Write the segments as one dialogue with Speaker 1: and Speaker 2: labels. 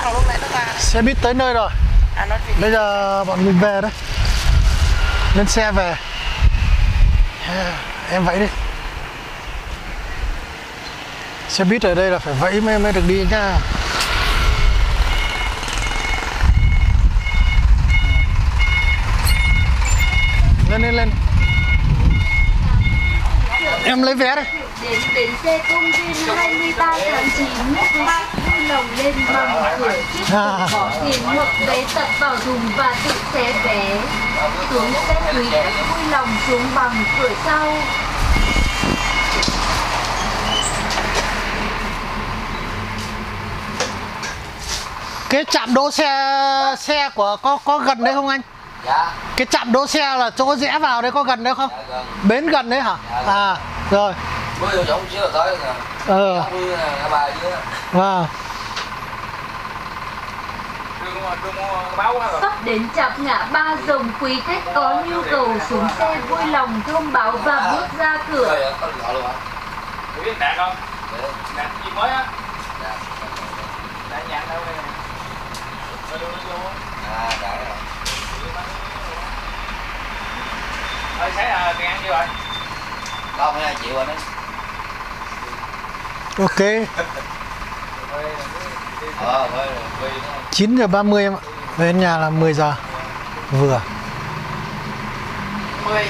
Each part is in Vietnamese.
Speaker 1: thằng lúc nãy nó ra.
Speaker 2: Xe buýt tới nơi rồi. Bây giờ bọn mình về đấy. Lên xe về. Em vẫy đi. Xe buýt ở đây là phải vẫy mới được đi nha. Lên. Em lấy vé đây.
Speaker 3: Đến bến xe công viên 23 tháng 9, quý khách vui lòng lên bằng cửa trước bỏ tiền hoặc vé tập vào thùng và tự xé vé. Xuống xe quý khách vui lòng xuống bằng cửa sau.
Speaker 2: Cái trạm đỗ xe của có gần đấy không anh?
Speaker 4: Dạ.
Speaker 2: Cái trạm đỗ xe là chỗ rẽ vào đấy có gần đấy không?
Speaker 4: Dạ, gần.
Speaker 2: Bến gần đấy hả?
Speaker 4: Dạ,
Speaker 2: à rồi.
Speaker 4: Mới vô chỗ xíu là tới rồi. Ngã ba dưới.
Speaker 2: Vâng.
Speaker 3: Sắp đến trạm ngã ba Rồng, quý khách có nhu cầu xuống xe vui lòng thông báo và bước ra cửa.
Speaker 4: Có điện thoại luôn hả?
Speaker 5: Biết đạt không? Đạt gì mới á?
Speaker 4: Dạ.
Speaker 5: Đạt nhạc đâu đây nè.
Speaker 4: À, đạt rồi.
Speaker 5: Thôi sáng là tiền ăn nhiêu rồi?
Speaker 4: Có 12 triệu rồi đấy.
Speaker 2: Ok. 9 giờ 30 em ạ. Về đến nhà là 10 giờ. Vừa.
Speaker 1: 10.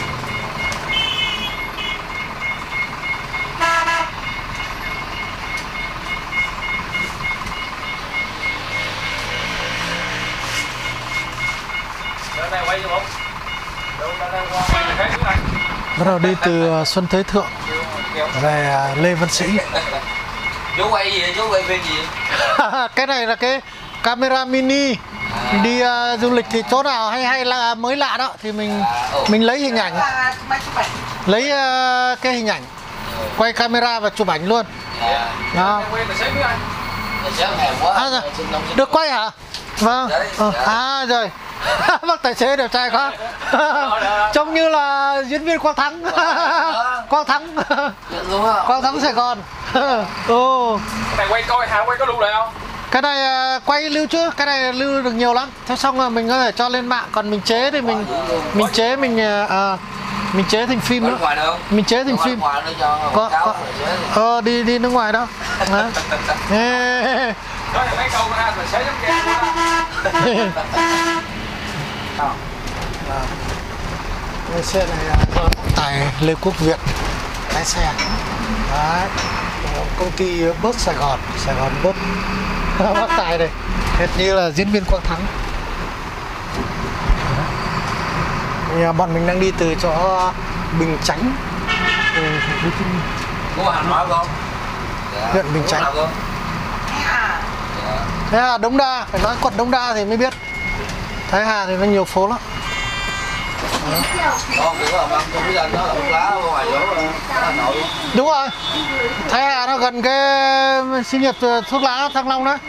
Speaker 5: Đây quay vô bụng. Quay từ khác xuống này.
Speaker 2: Bắt đầu đi từ Xuân Thới Thượng về Lê Văn Sĩ.
Speaker 4: Chú quay gì? Chú quay phim gì?
Speaker 2: Cái này là cái camera mini. Đi du lịch thì chỗ nào hay là mới lạ đó thì mình lấy hình ảnh. Lấy cái hình ảnh. Quay camera và chụp ảnh luôn. Đó. Rồi. Được quay hả? Vâng. À rồi. Bác tài xế đẹp trai quá. Trông như là diễn viên Quang Thắng. Quang Thắng. Quang Thắng Sài Gòn. Ồ.
Speaker 5: Cái này quay coi hả? Quay có lưu lại không?
Speaker 2: Cái này quay lưu chứ, cái này lưu được nhiều lắm. Thế xong rồi mình có thể cho lên mạng, còn mình chế thì mình chế thành phim nữa. Mình chế thành phim. Đi nước ngoài đó.
Speaker 5: Nói là mấy câu ha, mình sẽ giống kèm.
Speaker 2: Cái xe này do tài Lê Quốc Việt lái xe. Đấy. Công ty Bus Sài Gòn Bus. Bác Tài đây, hết như là diễn viên Quang Thắng. Bọn mình đang đi từ chỗ Bình Chánh,
Speaker 4: Có Hà Nội không?
Speaker 2: huyện Bình Chánh. Thế là Đống Đa, phải nói quận Đống Đa thì mới biết. Thái Hà thì nó nhiều phố lắm. Đúng rồi. Thái Hà nó gần cái xí nghiệp thuốc lá Thăng Long đó.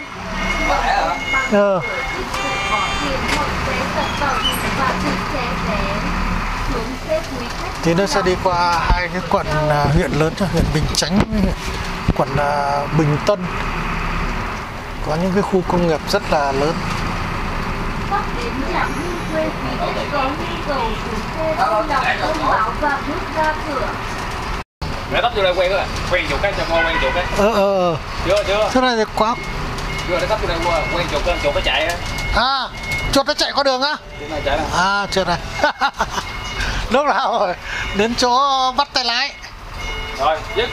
Speaker 2: Thì nó sẽ đi qua hai cái quận huyện lớn, huyện Bình Chánh, quận Bình Tân. Có những cái khu công nghiệp rất là lớn.
Speaker 3: Sắp đến trạm Hương Quê, quý khách có nhu cầu xuống xe vui lòng thông báo và bước ra cửa.
Speaker 5: Để tóc vô đây quen chuột cái cho ngon quen chuột cái. Chưa.
Speaker 2: Thế này thì quá.
Speaker 5: Chưa để tóc vô đây quen chuột nó chạy á.
Speaker 2: À, chuột nó chạy qua đường á?
Speaker 5: Chuột này chạy nè.
Speaker 2: À, chuột này. Lúc nào rồi? Đến chỗ bắt tay lái.
Speaker 5: Rồi, dứt.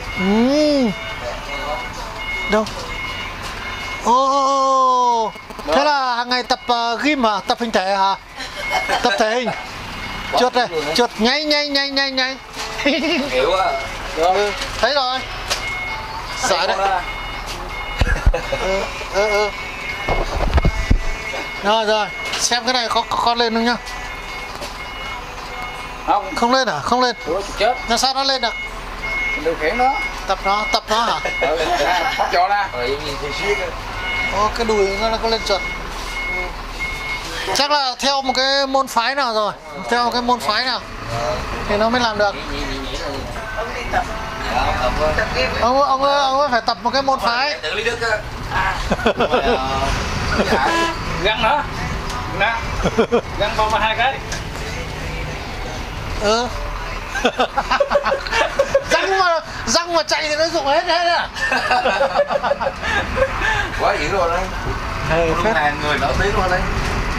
Speaker 2: Đâu? Ồ. Thế là hàng ngày tập gym hả? Tập hình thể hả? Tập thể hình. Chuột này, chuột nháy.
Speaker 4: Hiểu á.
Speaker 2: Thấy rồi. Sợ đấy. Rồi, xem cái này có lên không nhá? Không lên hả? Không lên.
Speaker 5: Chết.
Speaker 2: Làm sao nó lên được?
Speaker 5: Điều khiển nó.
Speaker 2: Tập nó hả?
Speaker 5: Bắt cho ra.
Speaker 2: Ô, cái đùi nó có lên chuẩn. Chắc là theo một cái môn phái nào rồi. Theo một cái môn phái nào thì nó mới làm được.
Speaker 1: Ông đi tập.
Speaker 2: Ông phải tập một cái môn phái.
Speaker 4: Tự Lý Đức á.
Speaker 5: Găng nữa nè, găng con mà 2 cái.
Speaker 2: Răng mà chạy thì nó dụng hết à.
Speaker 4: Quá dữ luôn đấy. Luôn hàng người nổi tiếng luôn đấy.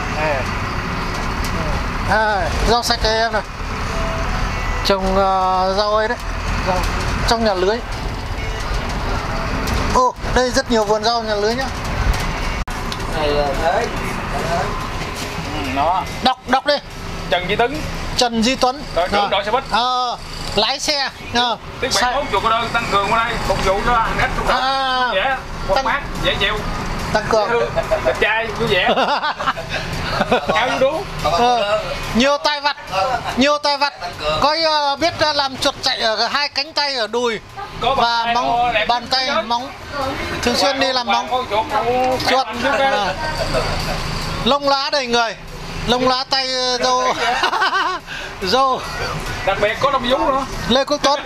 Speaker 2: Rau sạch đây em này, trồng rau ấy đấy, rau trong nhà lưới. Đây rất nhiều vườn rau nhà lưới nhá.
Speaker 4: Này là thế.
Speaker 5: Nó
Speaker 2: đọc đi.
Speaker 5: Trần Duy Tuấn
Speaker 2: đội trưởng
Speaker 5: đội xe buýt,
Speaker 2: lái xe
Speaker 5: tiếng 71 có đơn tăng cường qua đây phục vụ cho hành khách trong đó. Dễ một mát dễ chịu,
Speaker 2: tăng cường
Speaker 5: đẹp trai vui vẻ, áo du đú,
Speaker 2: nhiều tay vặt có biết làm chuột chạy ở 2 cánh tay ở đùi và móng bàn tay móng, thường xuyên đi làm móng chuột, lông lá đầy người, lông lá tay râu râu,
Speaker 5: đặc biệt có Đông Dũng nữa,
Speaker 2: Lê Quốc Tuấn.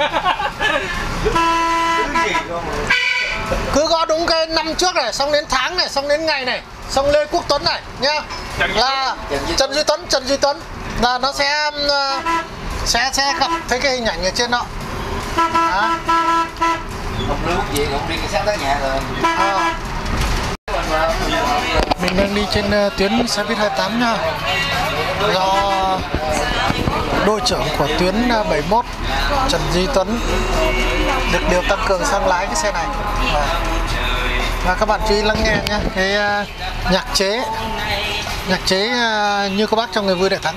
Speaker 2: Cứ gõ đúng cái năm trước này, xong đến tháng này, xong đến ngày này, xong Lê Quốc Tuấn này nhá, là Trần Duy Tuấn là nó sẽ gặp thấy cái hình ảnh ở trên đó.
Speaker 4: Ông Lưu gì ông đi cảnh sát tới nhà rồi.
Speaker 2: Mình đang đi trên tuyến xe buýt 28 nha, do đội trưởng của tuyến 71 Trần Duy Tuấn được điều tăng cường sang lái cái xe này. Và các bạn chú ý lắng nghe nhé, cái nhạc chế như các bác trong Người Vui Đại Thắng.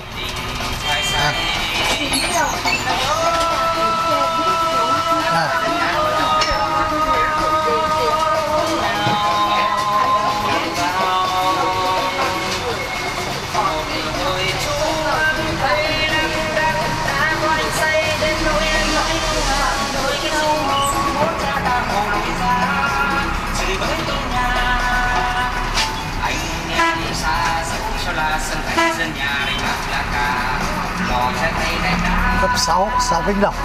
Speaker 2: Cấp 6 xã Vĩnh Lộc.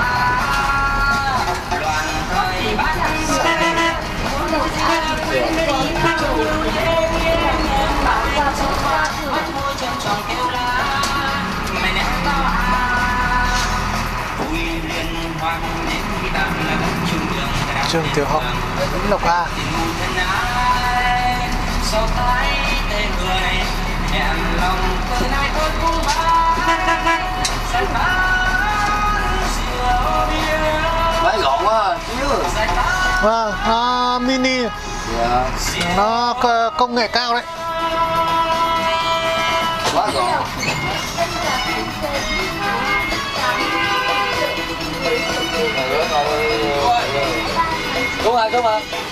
Speaker 2: Trường tiểu học Vĩnh Lộc A.
Speaker 4: Máy gọn quá chứ.
Speaker 2: Vâng, nó mini, nó công nghệ cao đấy.
Speaker 4: Quá gọn. Đúng rồi, đúng rồi.